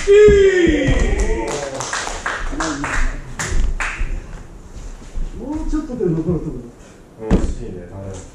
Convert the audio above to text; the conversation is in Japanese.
もうちょっとで残るところだった。 惜しいね、